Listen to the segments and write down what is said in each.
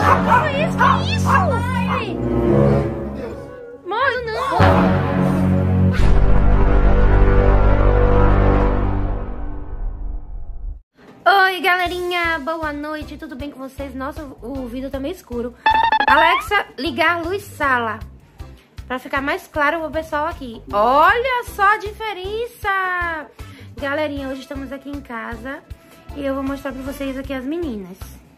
Que isso? Ai. Mano, não. Oi, galerinha. Boa noite. Tudo bem com vocês? Nossa, o vídeo tá meio escuro. Alexa, ligar luz sala. Pra ficar mais claro pro pessoal aqui. Olha só a diferença. Galerinha, hoje estamos aqui em casa. E eu vou mostrar pra vocês aqui as meninas.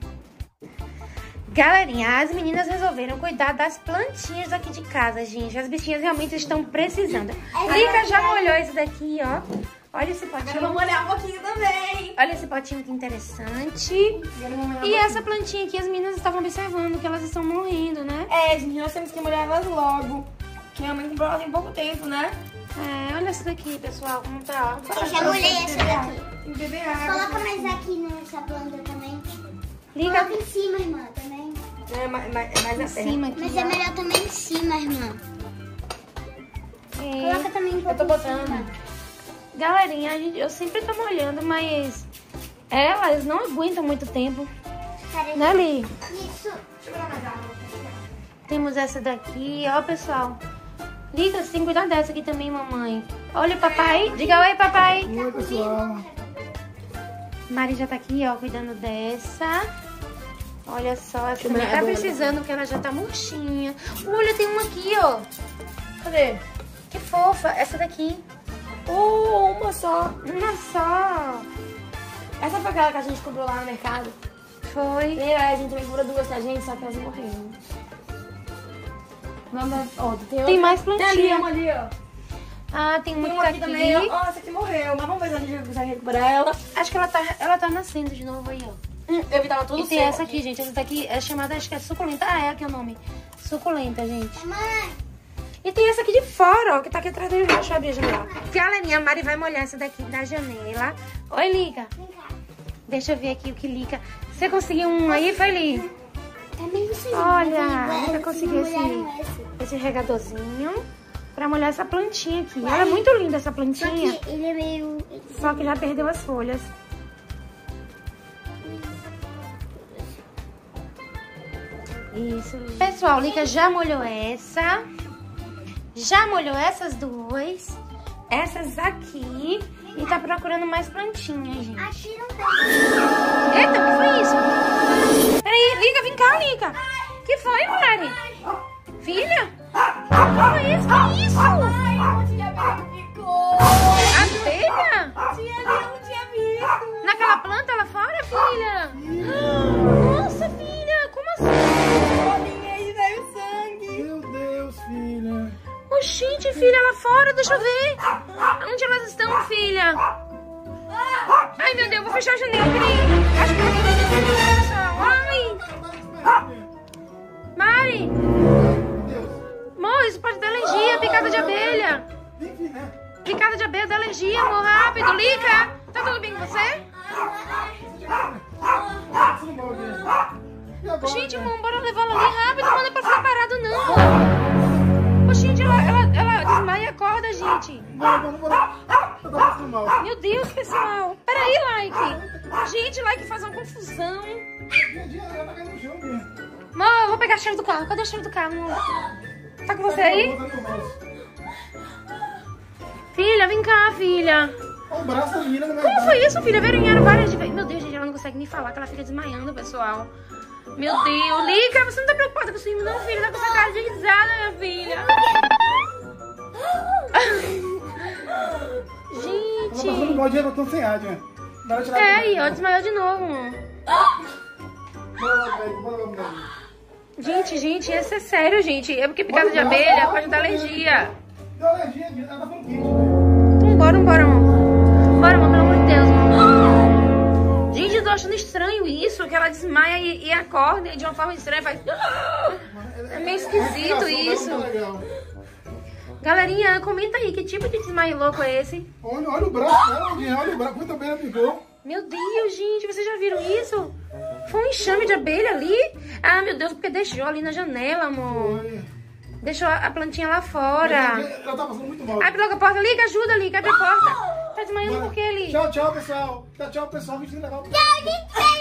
Galerinha, as meninas resolveram cuidar das plantinhas aqui de casa, gente. As bichinhas realmente estão precisando. Lica já molhou esse daqui, ó. Olha esse potinho. Eu vou molhar um pouquinho também. Olha esse potinho que interessante. E essa plantinha aqui, as meninas estavam observando que elas estão morrendo, né? É, gente, nós temos que molhar elas logo. Que a mãe comprou elas tem pouco tempo, né? É, olha essa daqui, pessoal, como tá. Eu já molhei essa daqui. Tem que beber água. Coloca mais aqui nessa planta também. Liga Coloca em cima, irmã, também. É, mais em cima aqui. Mas é melhor também em cima, irmã. É. Coloca também um pouco Eu tô em botando. cima. Galerinha, eu sempre tô molhando, mas elas não aguentam muito tempo. Cara, Né, Li? isso. Deixa eu pegar mais água. Temos essa daqui, ó, pessoal. Liga, você tem que cuidar dessa aqui também, mamãe. Olha, papai. Diga oi, papai. Oi, pessoal. Mari já tá aqui, ó, cuidando dessa. Olha só, essa também mulher tá boa, precisando, porque ela já tá murchinha. Olha, tem uma aqui, ó. Cadê? Que fofa. Essa daqui. Uma só. Uma só. Essa foi aquela que a gente comprou lá no mercado. Foi. E aí a gente também comprou duas pra gente, só que elas morreram. Vamos, ó, tem outra. mais Tem plantinha. ali, uma ali, ó. Ah, tem uma Tem que uma tá aqui também, ó. Ó, essa aqui morreu. Mas vamos ver se a gente consegue recuperar ela. Acho que ela tá nascendo de novo aí, ó. Eu vi, tava tudo E tem seco essa aqui, gente. Essa daqui é chamada, acho que é suculenta. Ah, é aqui o nome. Suculenta, gente. Mãe, E tem essa aqui de fora, ó, que tá aqui atrás da janela. Deixa eu abrir a janela. Galerinha, a Mari vai molhar essa daqui da janela. Oi, Lica. vem cá. Deixa eu ver aqui o que Lica. Você conseguiu um aí, foi, Li? Também você Olha, Lica conseguiu esse regadorzinho pra molhar essa plantinha aqui. Ela é muito linda, essa Só plantinha. que ele é meio... Só que já perdeu as folhas. Isso. Pessoal, Lica já molhou essa. Já molhou essas duas. Essas aqui. E tá procurando mais plantinhas, gente. Aqui não tem. Eita, o que foi isso? Peraí, Lica, vem cá, Lica. Que foi, Mari? Filha? O que foi isso? Que isso? Ai, um monte de abelha ficou. Abelha? Tinha ali, não tinha visto. Naquela planta lá fora, filha? Nossa, filha, como assim? Bolinha aí, veio sangue. Meu Deus, filha. Oxente, filha, lá fora, deixa eu ver. Onde elas estão, filha? Ai, meu Deus, vou fechar a janela, peraí. Acho que eu vou fazer pessoal. Ai, Mari. Meu Deus. Amor, isso pode dar alergia, picada de abelha. Enfim, né? Picada de abelha dá alergia, amor, rápido. Lica, tá tudo bem com você? Você não vai ver. E agora, Gente, né? amor, bora levar ela ali rápido, não manda pra ficar parado, não. Oxente, ela desmaia e acorda, gente. Bora. Eu tô passando mal. Meu Deus, pessoal. Peraí, Like. Gente, Like faz uma confusão. Ela tá caindo no chão, Bia. Amor, eu vou pegar a chave do carro. Cadê a chave do carro, amor? Tá com você aí? Botando no mouse. Filha, vem cá, filha. Olha o braço da menina no meu Como braço. foi isso, filha? Veranharam várias vezes. Meu Deus, gente, ela não consegue nem falar, que ela fica desmaiando, pessoal. Meu Deus. Lica, você não tá preocupada com o seu irmão, não, filha? Tá com essa cara de risada, minha filha. Ela tá passando Gente. mal de botão sem ar, né? Dá pra tirar É, aqui. aí, ó, desmaiou de novo, amor. Bora lá, velho. Bora lá, velho. Gente, isso é sério, gente. É porque picada de abelha pode dar alergia. Deu alergia, ela tá falando quente, velho. Vambora, amor. Bora, amor, pelo amor de Deus, amor. Gente, eu tô achando estranho isso, que ela desmaia e acorda e de uma forma estranha faz... É meio esquisito isso. Tá legal. Galerinha, comenta aí, que tipo de desmaio louco é esse? Olha o braço dela, olha o braço. Quanta abelha pegou. Meu Deus, gente, vocês já viram isso? Foi um enxame de abelha ali? Ah, meu Deus, porque deixou ali na janela, amor. Olha. Deixou a plantinha lá fora. Ela tá passando muito mal. Abre logo a porta, liga, ajuda ali, abre a porta. Tá desmaiando por quê ali? Tchau, pessoal. Tchau, pessoal. A gente tem que levar. Tchau, gente.